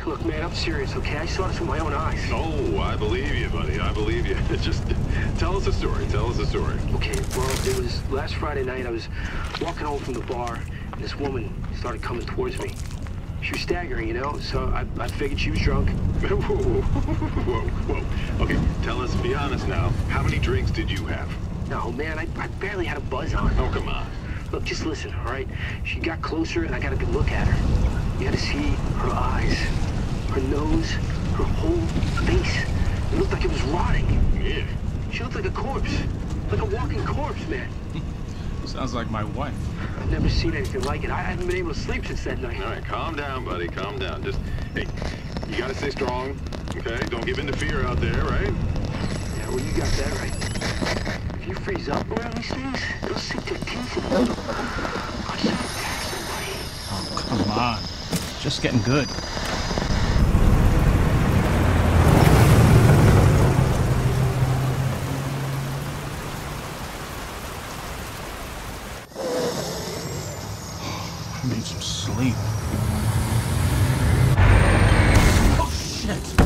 Look, man, I'm serious, okay? I saw this with my own eyes. Oh, I believe you, buddy. I believe you. Just tell us a story. Tell us a story. Okay, well, it was last Friday night. I was walking home from the bar, and this woman started coming towards me. She was staggering, you know, so I figured she was drunk. Whoa, whoa. Okay, tell us, be honest now. How many drinks did you have? No, man, I barely had a buzz on. Oh, come on. Look, just listen, all right? She got closer, and I got a good look at her. You had to see her eyes, her nose, her whole face. It looked like it was rotting. Yeah. She looked like a corpse. Like a walking corpse, man. Sounds like my wife. I've never seen anything like it. I haven't been able to sleep since that night. All right, calm down, buddy. Calm down. Just, hey, you gotta stay strong, okay? Don't give in to fear out there, right? Yeah, well, you got that right. If you freeze up around these things, it'll sink their teeth in you. I should attack somebody. Oh, come on. Just getting good. I need some sleep. Oh, shit!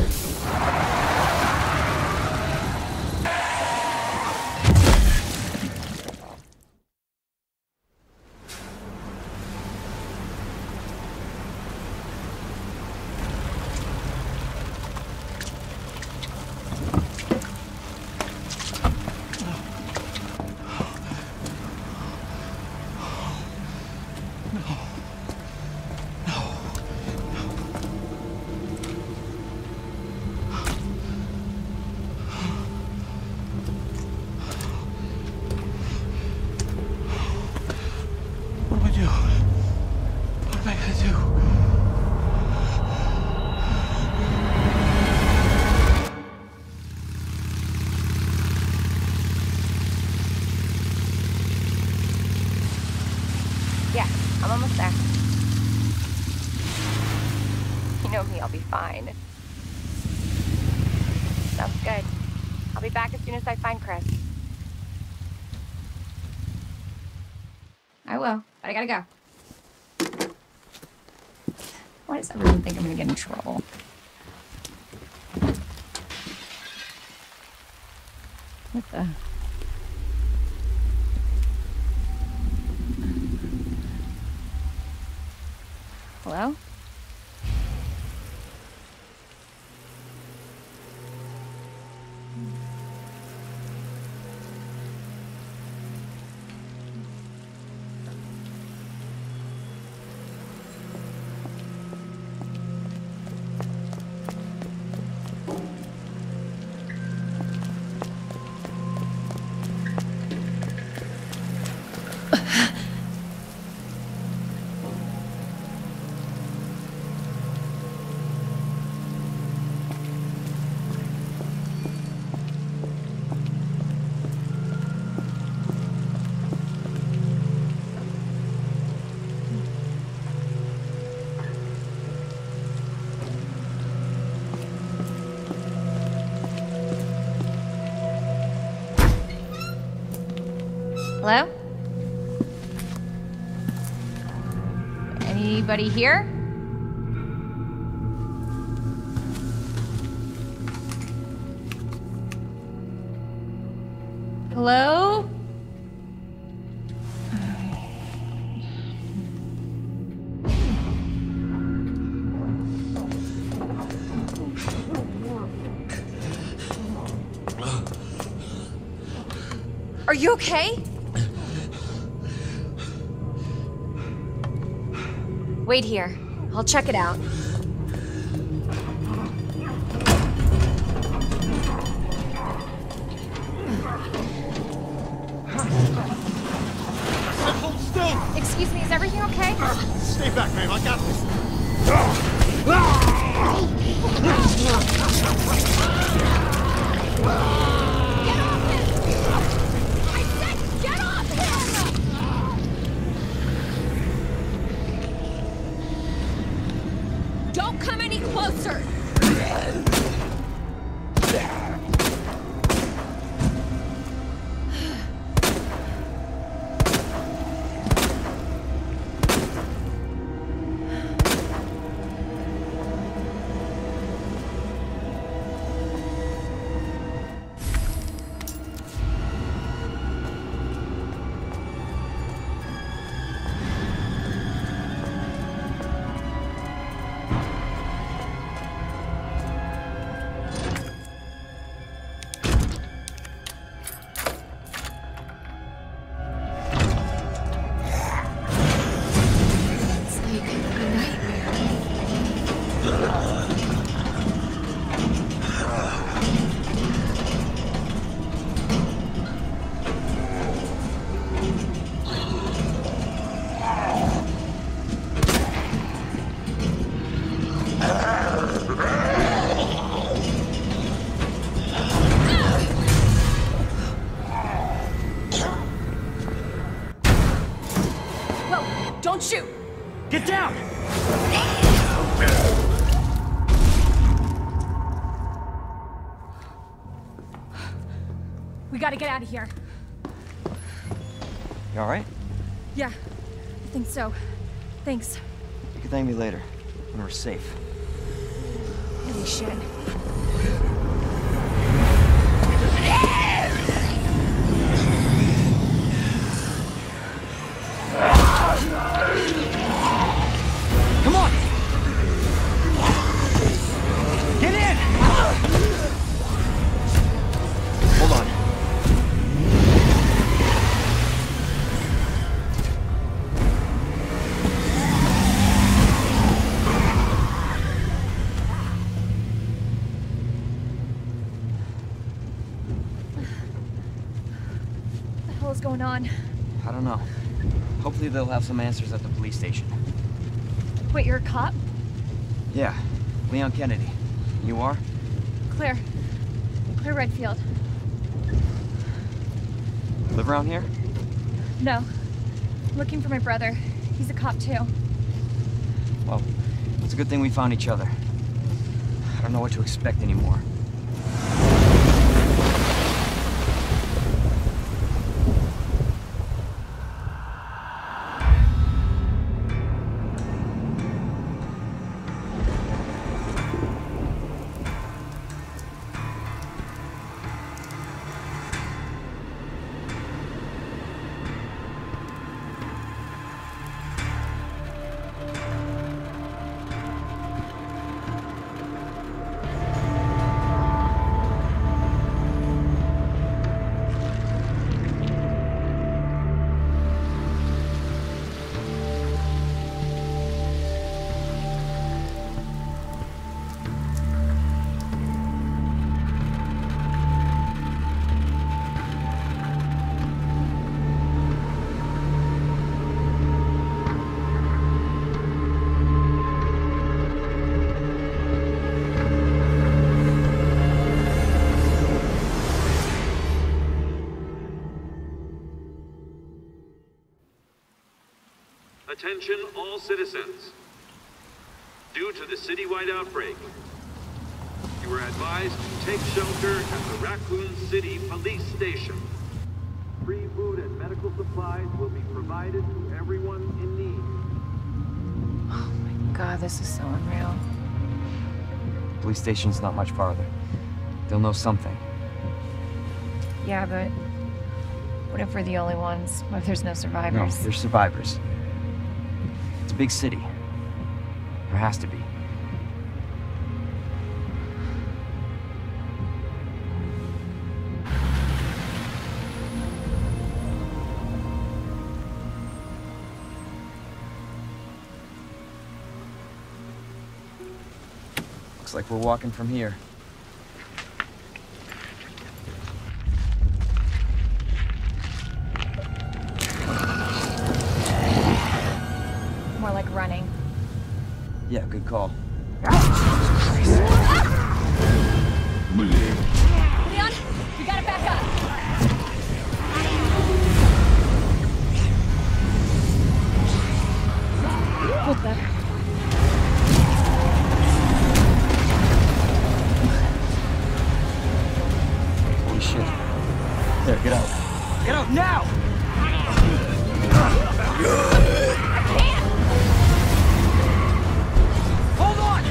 Yeah, I'm almost there. You know me, I'll be fine. Sounds good. I'll be back as soon as I find Chris. I will, but I gotta go. Why does everyone think I'm gonna get in trouble? What the... Hello? Hello? Anybody here? Hello? Are you okay? Wait here. I'll check it out. Hold still! Excuse me, is everything okay? Stay back, ma'am. I got this. Get off him! I said get off him! Don't come any closer! Whoa, don't shoot! Get down! We gotta get out of here. You alright? Yeah, I think so. Thanks. You can thank me later, when we're safe. Holy shit. Come on! Get in! Hold on. What the hell is going on? I don't know. Hopefully they'll have some answers at the police station. Wait, you're a cop? Yeah, Leon Kennedy. You are? Claire. Claire Redfield. Live around here? No. I'm looking for my brother. He's a cop too. Well, it's a good thing we found each other. I don't know what to expect anymore. Attention all citizens. Due to the citywide outbreak, you are advised to take shelter at the Raccoon City Police Station. Free food and medical supplies will be provided to everyone in need. Oh my god, this is so unreal. Police station's not much farther. They'll know something. Yeah, but what if we're the only ones? What if there's no No, survivors? they're survivors. It's a big city. There has to be. Looks like we're walking from here. More like running. Yeah, good call. Leon, you gotta back up. What the? Holy shit. There, get out. Get out now! Hold on!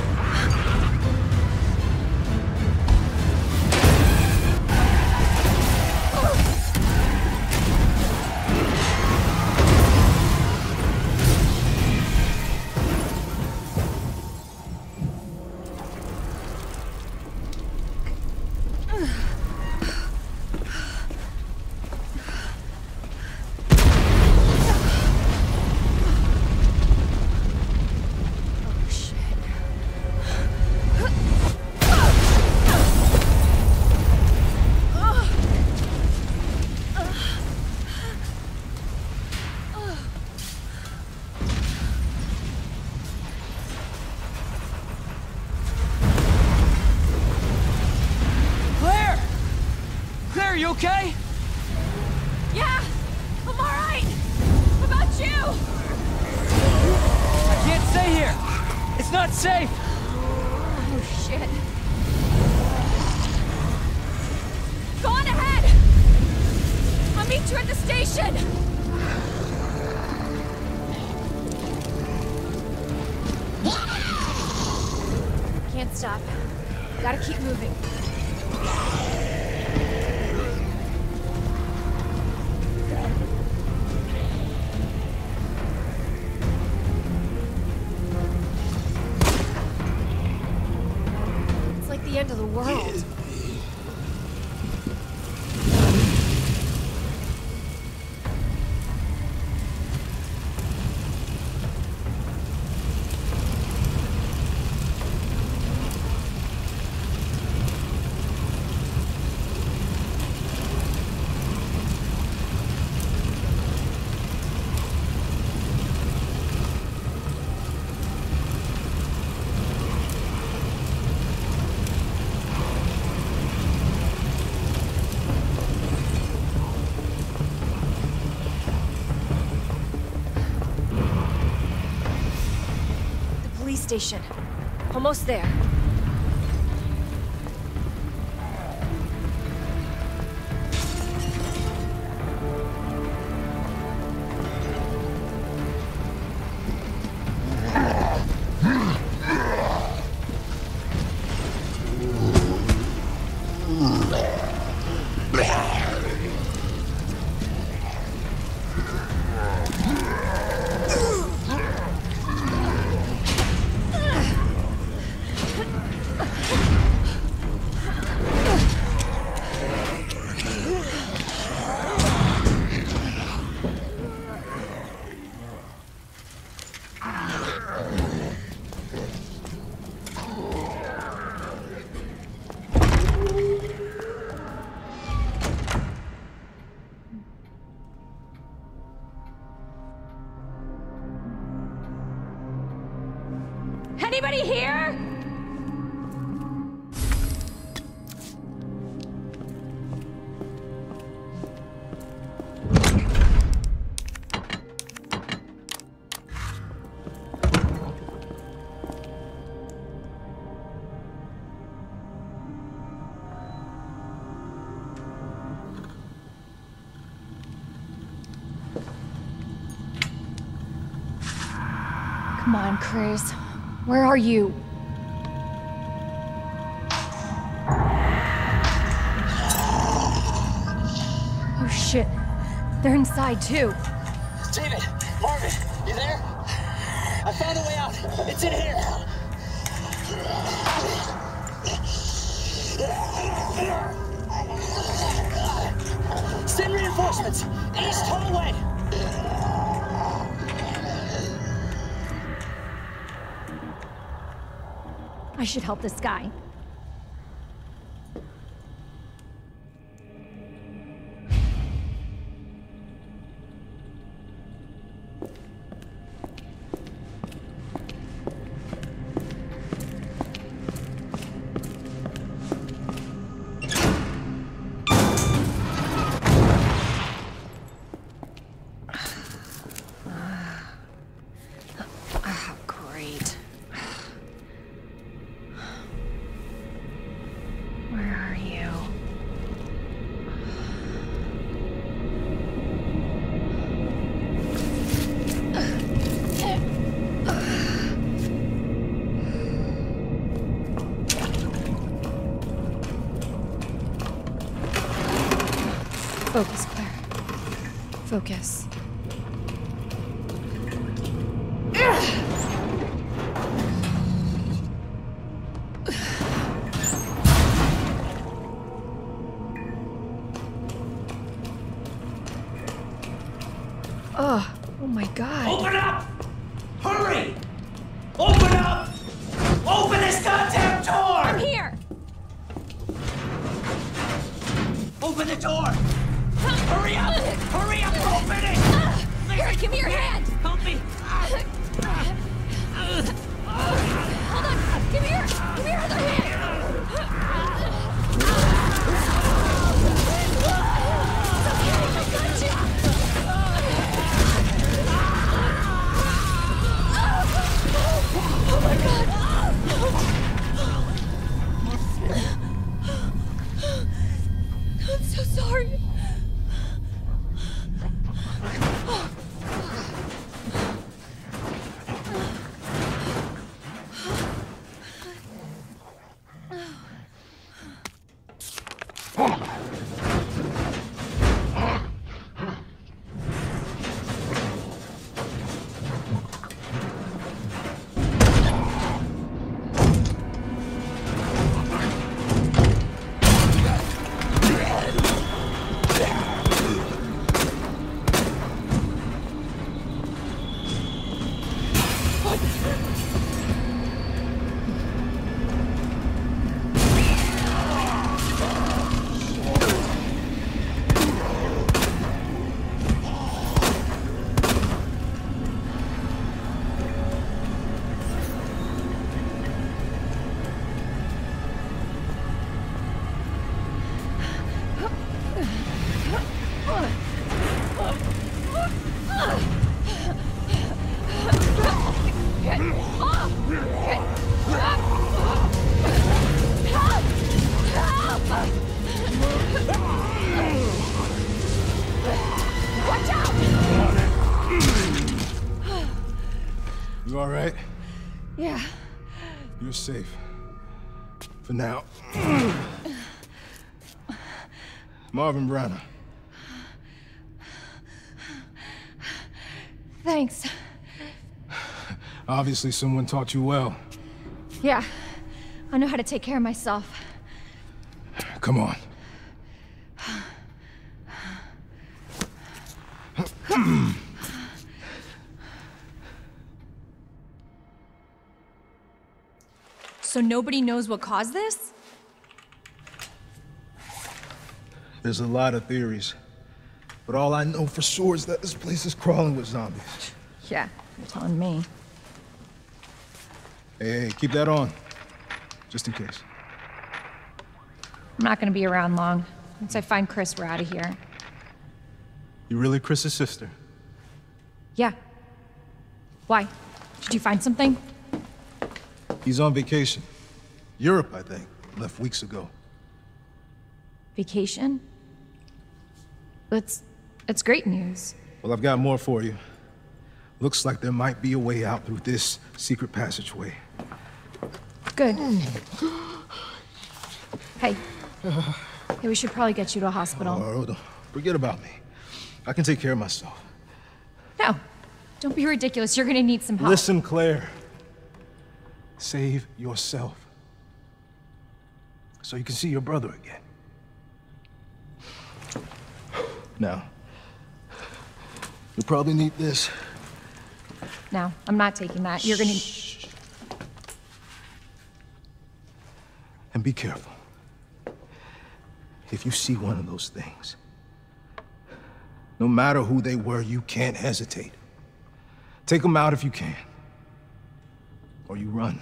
Claire, you okay? Yeah, I'm all right. What about you? It's not safe! Oh, shit. Go on ahead! I'll meet you at the station! Can't stop. Gotta keep moving. It's like the end of the world. Station. Almost there. Anybody here? Come on, Chris. Where are you? Oh shit. They're inside too. David! Marvin! You there? I found a way out! It's in here! Send reinforcements! East hallway! I should help this guy. Great. Where are you? Focus, Claire. Focus. Oh my God. Open up! Hurry! Open up! Open this goddamn door! I'm here! Open the door! Hurry up! Hurry up! Open it! Here, give me your hand! Help me! Hold on! Give me your other hand! Oh my God! You all right? Yeah. You're safe. For now. Marvin Branagh. Thanks. Obviously someone taught you well. Yeah. I know how to take care of myself. Come on. So nobody knows what caused this? There's a lot of theories. But all I know for sure is that this place is crawling with zombies. Yeah, you're telling me. Hey, keep that on. Just in case. I'm not gonna be around long. Once I find Chris, we're out of here. You really Chris's sister? Yeah. Why? Did you find something? He's on vacation. Europe, I think. Left weeks ago. Vacation? It's great news. Well, I've got more for you. Looks like there might be a way out through this secret passageway. Good. Hey. Hey, we should probably get you to a hospital. Oh, don't forget about me. I can take care of myself. No. Don't be ridiculous. You're gonna need some help. Listen, Claire. Save yourself. So you can see your brother again. Now, you'll probably need this. No, I'm not taking that. You're gonna... Shh. And be careful. If you see one of those things, no matter who they were, you can't hesitate. Take them out if you can. Or you run.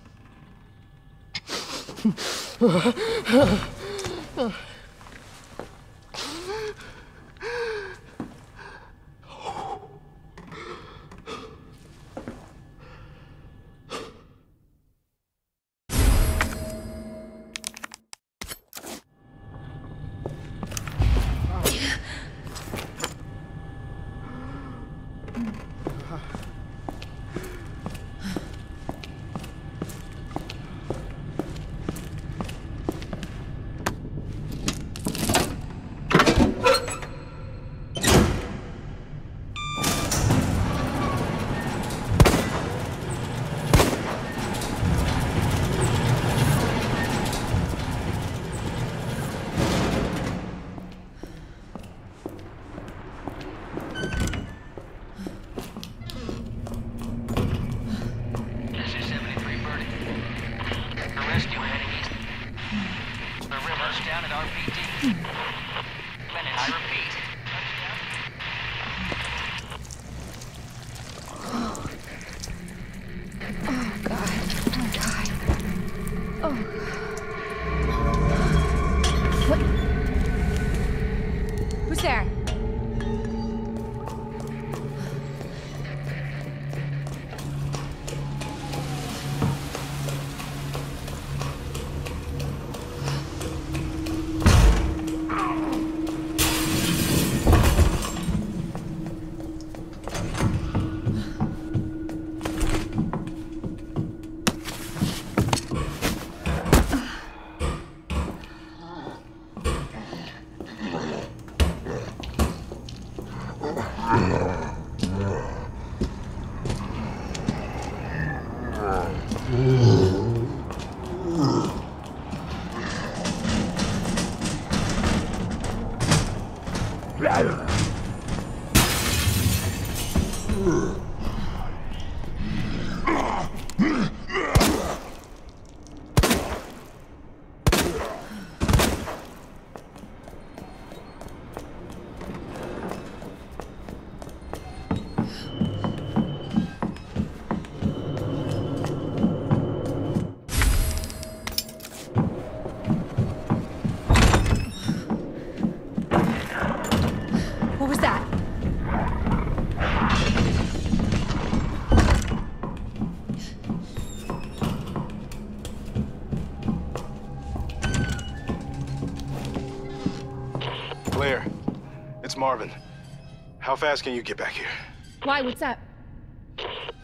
Claire, it's Marvin. How fast can you get back here? Why? What's up?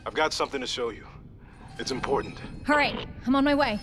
I've got something to show you. It's important. All right, I'm on my way.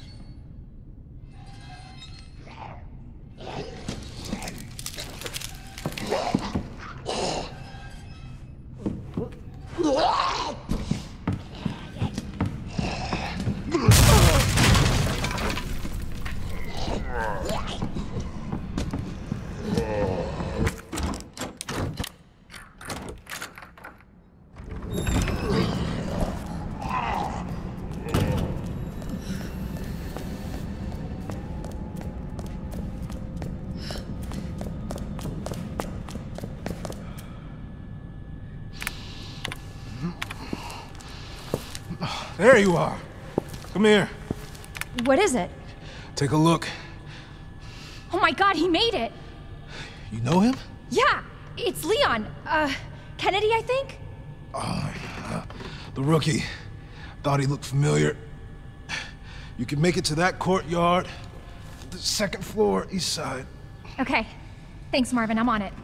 There you are. Come here. What is it? Take a look. Oh my God, he made it! You know him? Yeah, it's Leon. Kennedy, I think? The rookie. Thought he looked familiar. You can make it to that courtyard. The second floor, east side. Okay. Thanks, Marvin. I'm on it.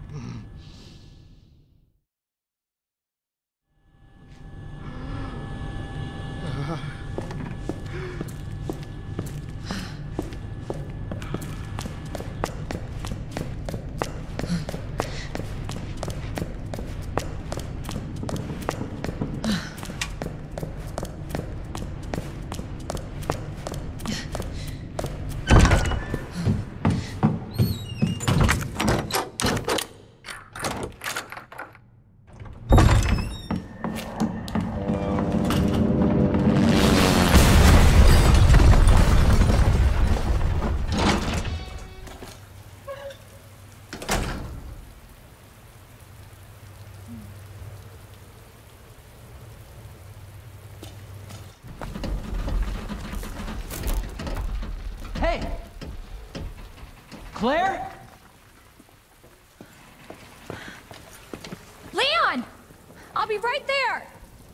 Hey! Claire? Leon! I'll be right there!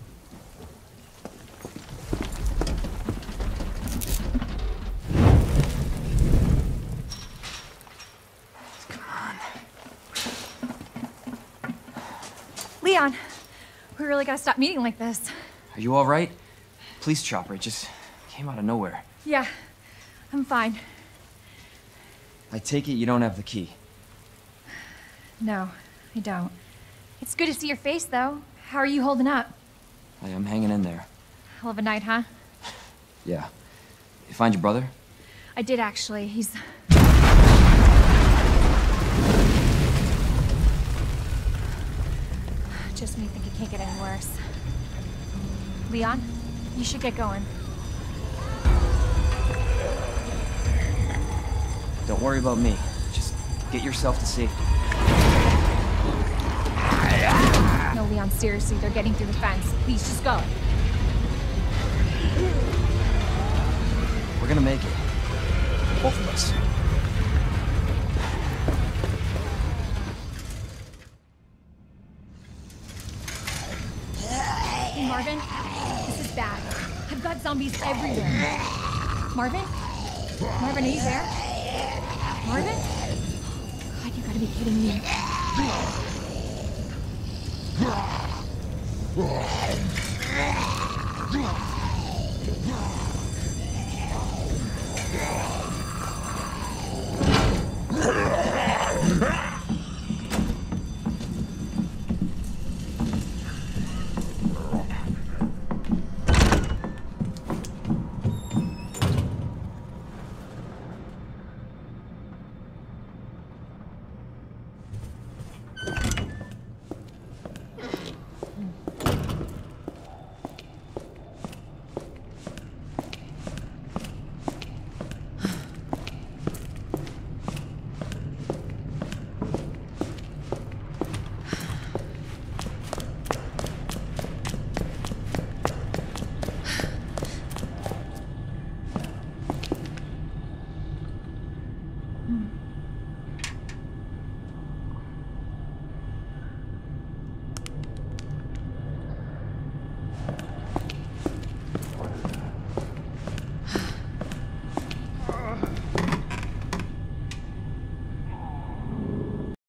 Leon, we really gotta stop meeting like this. Are you all right? Police chopper, it just came out of nowhere. Yeah, I'm fine. I take it you don't have the key. No, I don't. It's good to see your face, though. How are you holding up? I am hanging in there. Hell of a night, huh? Yeah. You find your brother? I did, actually. He's... Just when you think it can't get any worse. Leon, you should get going. Don't worry about me. Just get yourself to safety. No, Leon, seriously, they're getting through the fence. Please, just go. We're gonna make it. Both of us. Hey, Marvin, this is bad. I've got zombies everywhere. Marvin? Marvin, are you there? Marvin? God, you gotta be kidding me.